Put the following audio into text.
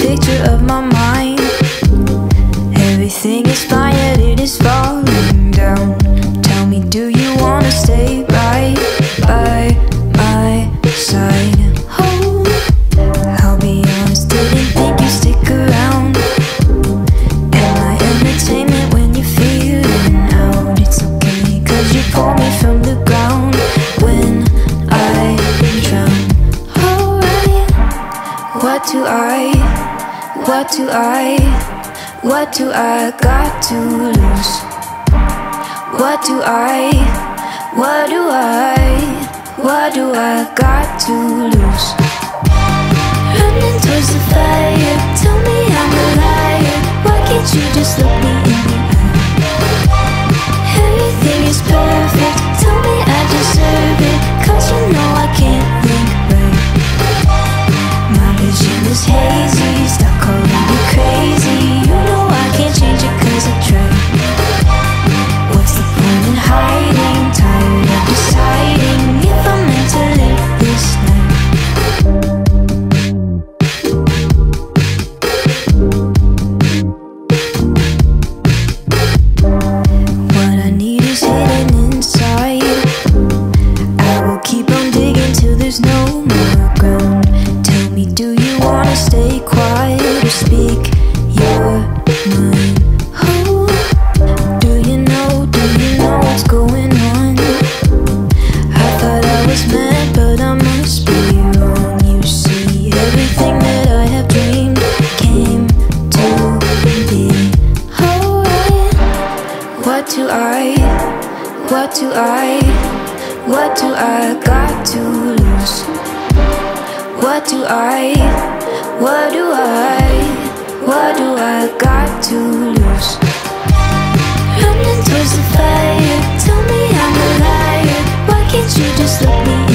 picture of my mind. Everything is fine, yet it is falling down. Tell me, do you wanna stay right by my side? Oh, I'll be honest, didn't think you'd stick around. Am I entertainment when you're feeling out? It's okay, cause you pull me from the ground when I drown. Alright, what do I got to lose? What do I got to lose? Running towards the fire, tell me I'm a liar. Why can't you just look me in the eye? Everything is perfect, tell me I deserve it, cause you know I can't think right. My vision is hazy, stop calling me crazy. You know I can't change it cause I tried. What's the point in hiding? Tired of deciding if I'm meant to live this night. What I need is hidden inside. I will keep on digging till there's no more ground. Tell me, do you wanna stay quiet or speak your mind? Oh, do you know what's going on? I thought I was mad, but I must be wrong. You see, everything that I have dreamed came to be. Alright, what do I got to lose? What do I got to lose? Running towards the fire, tell me I'm a liar. Why can't you just look me in